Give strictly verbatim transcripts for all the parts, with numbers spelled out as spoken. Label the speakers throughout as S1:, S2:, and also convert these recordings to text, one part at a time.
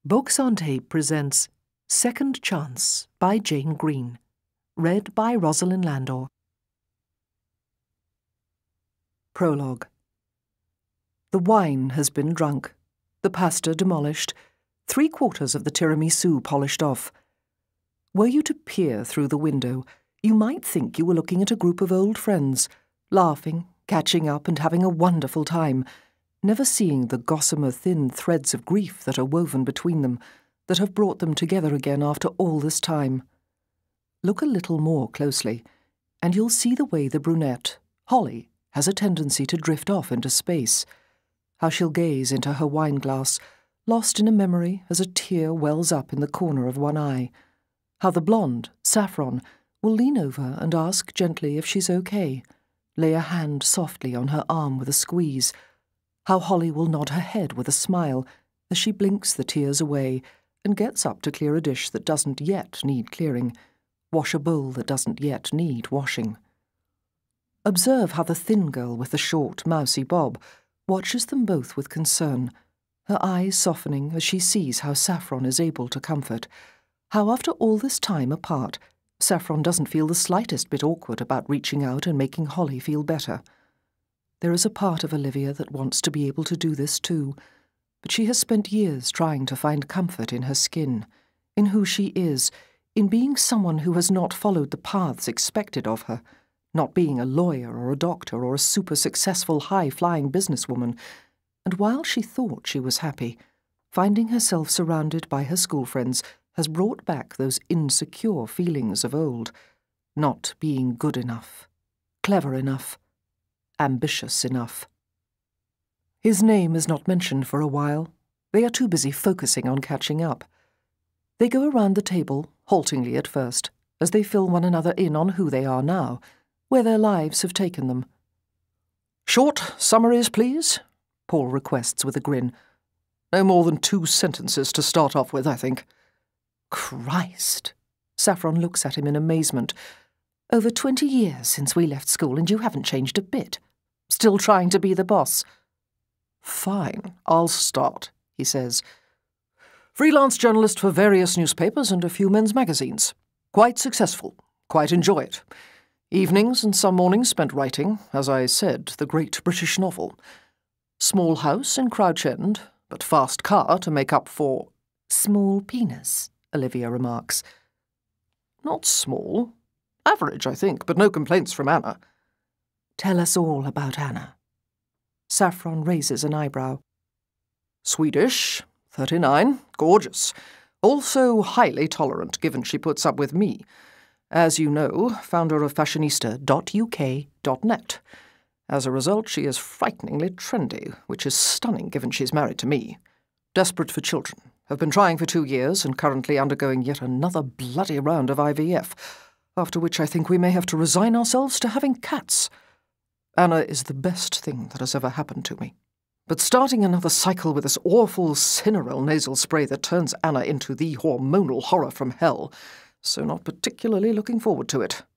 S1: Books on Tape presents Second Chance by Jane Green, read by Rosalyn Landor. Prologue. The wine has been drunk, the pasta demolished, three quarters of the tiramisu polished off. Were you to peer through the window, you might think you were looking at a group of old friends, laughing, catching up and having a wonderful time, never seeing the gossamer thin threads of grief that are woven between them, that have brought them together again after all this time. Look a little more closely, and you'll see the way the brunette, Holly, has a tendency to drift off into space, how she'll gaze into her wine-glass, lost in a memory as a tear wells up in the corner of one eye, how the blonde, Saffron, will lean over and ask gently if she's okay, lay a hand softly on her arm with a squeeze, how Holly will nod her head with a smile as she blinks the tears away and gets up to clear a dish that doesn't yet need clearing, wash a bowl that doesn't yet need washing. Observe how the thin girl with the short, mousy bob watches them both with concern, her eyes softening as she sees how Saffron is able to comfort, how after all this time apart, Saffron doesn't feel the slightest bit awkward about reaching out and making Holly feel better. There is a part of Olivia that wants to be able to do this too, but she has spent years trying to find comfort in her skin, in who she is, in being someone who has not followed the paths expected of her, not being a lawyer or a doctor or a super-successful high-flying businesswoman, and while she thought she was happy, finding herself surrounded by her school friends has brought back those insecure feelings of old, not being good enough, clever enough, ambitious enough. His name is not mentioned for a while. They are too busy focusing on catching up. They go around the table, haltingly at first, as they fill one another in on who they are now, where their lives have taken them. "Short summaries, please," Paul requests with a grin. "No more than two sentences to start off with, I think." "Christ!" Saffron looks at him in amazement. "Over twenty years since we left school and you haven't changed a bit. Still trying to be the boss." "Fine, I'll start," he says. "Freelance journalist for various newspapers and a few men's magazines. Quite successful. Quite enjoy it. Evenings and some mornings spent writing, as I said, the great British novel. Small house in Crouch End, but fast car to make up for—" "Small penis," Olivia remarks. "Not small. Average, I think, but no complaints from Anna." "Tell us all about Anna." Saffron raises an eyebrow. "Swedish, thirty-nine, gorgeous. Also highly tolerant, given she puts up with me. As you know, founder of fashionista dot U K dot net. As a result, she is frighteningly trendy, which is stunning given she's married to me. Desperate for children. Have been trying for two years and currently undergoing yet another bloody round of I V F, after which I think we may have to resign ourselves to having cats. Anna is the best thing that has ever happened to me. But starting another cycle with this awful Cinerol nasal spray that turns Anna into the hormonal horror from hell, so not particularly looking forward to it.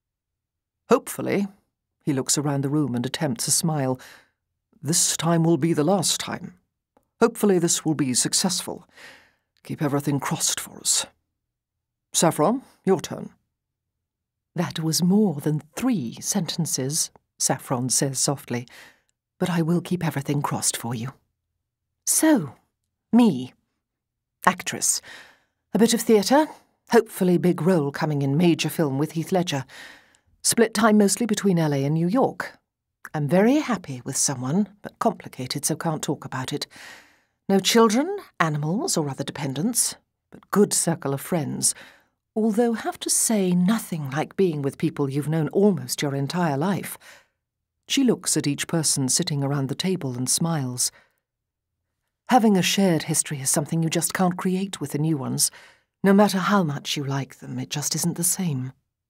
S1: Hopefully," he looks around the room and attempts a smile, "this time will be the last time. Hopefully this will be successful. Keep everything crossed for us. Saffron, your turn." "That was more than three sentences," Saffron says softly, "but I will keep everything crossed for you. So, me. Actress. A bit of theatre, hopefully big role coming in major film with Heath Ledger. Split time mostly between L A and New York. I'm very happy with someone, but complicated, so can't talk about it. No children, animals, or other dependents, but good circle of friends, although have to say nothing like being with people you've known almost your entire life." She looks at each person sitting around the table and smiles. "Having a shared history is something you just can't create with the new ones. No matter how much you like them, it just isn't the same."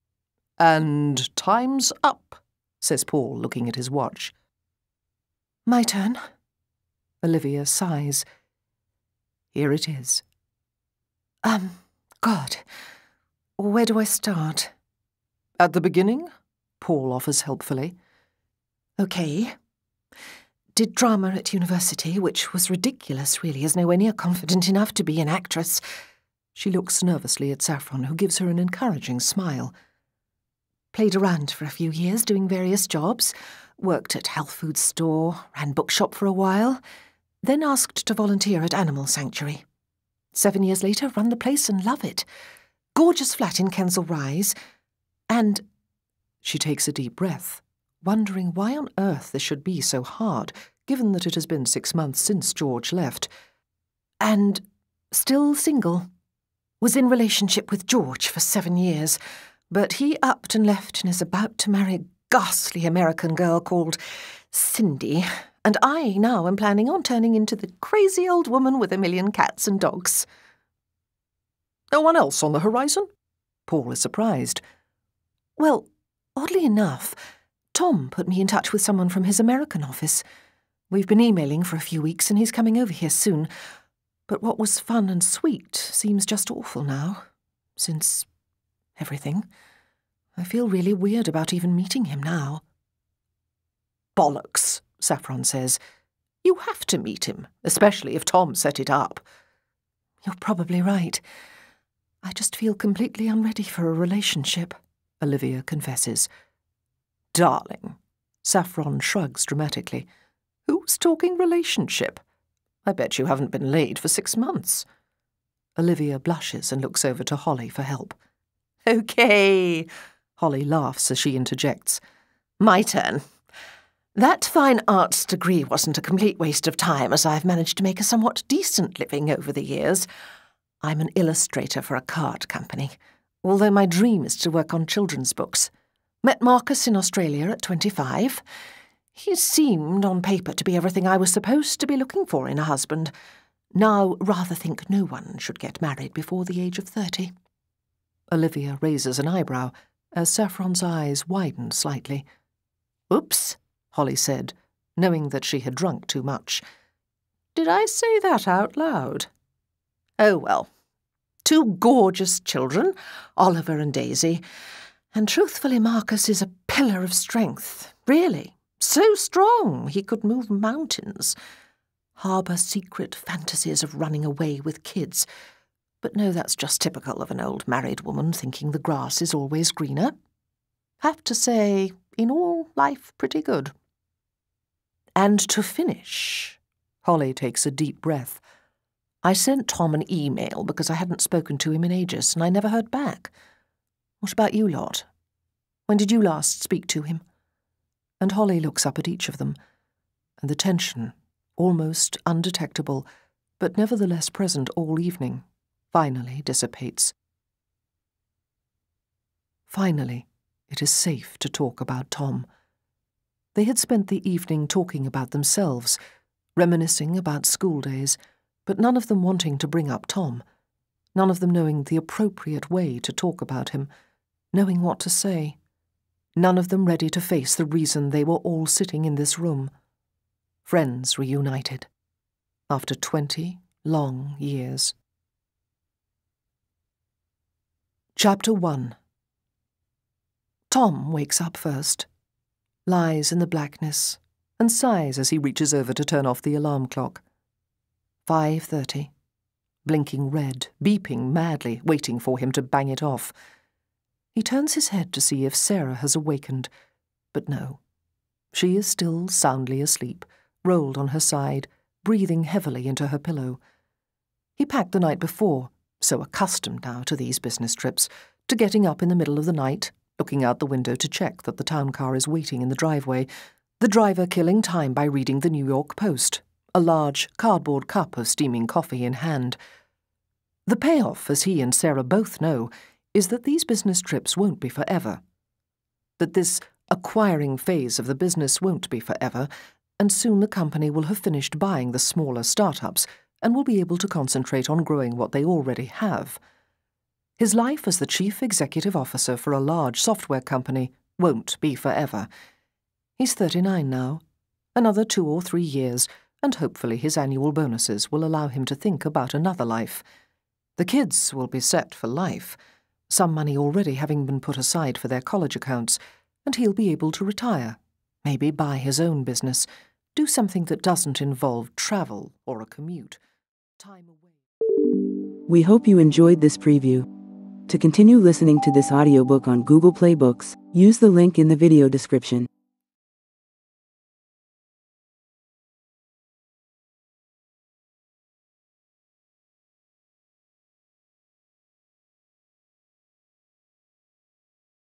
S1: "And time's up," says Paul, looking at his watch. "My turn." Olivia sighs. "Here it is." Um, God, where do I start?" "At the beginning," Paul offers helpfully. "Okay.
S2: did drama at university, which was ridiculous, really, as nowhere near confident enough to be an actress.
S1: She looks nervously at Saffron, who gives her an encouraging smile.
S2: Played around for a few years, doing various jobs. Worked at health food store, ran bookshop for a while. Then asked to volunteer at Animal Sanctuary. Seven years later, run the place and love it. Gorgeous flat in Kensal Rise. And...
S1: She takes a deep breath, wondering why on earth this should be so hard, given that it has been six months since George left.
S2: And still single. Was in relationship with George for seven years, but he upped and left and is about to marry a ghastly American girl called Cindy, and I now am planning on turning into the crazy old woman with a million cats and dogs.
S1: No one else on the horizon? Paul is surprised.
S2: Well, oddly enough, Tom put me in touch with someone from his American office. We've been emailing for a few weeks and he's coming over here soon. But what was fun and sweet seems just awful now. Since everything. I feel really weird about even meeting him now.
S1: Bollocks, Saffron says. You have to meet him, especially if Tom set it up.
S2: You're probably right. I just feel completely unready for a relationship, Olivia confesses.
S1: Darling, Saffron shrugs dramatically. Who's talking relationship? I bet you haven't been laid for six months. Olivia blushes and looks over to Holly for help.
S2: Okay,
S1: Holly laughs as she interjects.
S2: My turn. That fine arts degree wasn't a complete waste of time, as I've managed to make a somewhat decent living over the years. I'm an illustrator for a card company, although my dream is to work on children's books. Met Marcus in Australia at twenty-five. He seemed, on paper, to be everything I was supposed to be looking for in a husband. Now, rather think no one should get married before the age of thirty.
S1: Olivia raises an eyebrow, as Saffron's eyes widen slightly.
S2: Oops,
S1: Holly said, knowing that she had drunk too much. Did I say that out loud?
S2: Oh, well. Two gorgeous children, Oliver and Daisy. And truthfully, Marcus is a pillar of strength. Really. So strong he could move mountains. Harbour secret fantasies of running away with kids. But no, that's just typical of an old married woman thinking the grass is always greener. Have to say, in all, life pretty good. And to finish,
S1: Holly takes a deep breath. I sent Tom an email because I hadn't spoken to him in ages and I never heard back. What about you lot? When did you last speak to him? And Holly looks up at each of them, and the tension, almost undetectable, but nevertheless present all evening, finally dissipates. Finally, it is safe to talk about Tom. They had spent the evening talking about themselves, reminiscing about school days, but none of them wanting to bring up Tom, none of them knowing the appropriate way to talk about him, knowing what to say, none of them ready to face the reason they were all sitting in this room. Friends reunited, after twenty long years. Chapter one. Tom wakes up first, lies in the blackness, and sighs as he reaches over to turn off the alarm clock. Five thirty. Blinking red, beeping madly, waiting for him to bang it off. He turns his head to see if Sarah has awakened, but no. She is still soundly asleep, rolled on her side, breathing heavily into her pillow. He packed the night before, so accustomed now to these business trips, to getting up in the middle of the night, looking out the window to check that the town car is waiting in the driveway, the driver killing time by reading the New York Post, a large cardboard cup of steaming coffee in hand. The payoff, as he and Sarah both know, is that these business trips won't be forever. That this acquiring phase of the business won't be forever, and soon the company will have finished buying the smaller startups and will be able to concentrate on growing what they already have. His life as the chief executive officer for a large software company won't be forever. He's thirty-nine now. Another two or three years, and hopefully his annual bonuses will allow him to think about another life. The kids will be set for life, some money already having been put aside for their college accounts, and he'll be able to retire, maybe buy his own business, Do something that doesn't involve travel or a commute. Time away.
S3: We hope you enjoyed this preview. To continue listening to this audiobook on Google Play Books, use the link in the video description.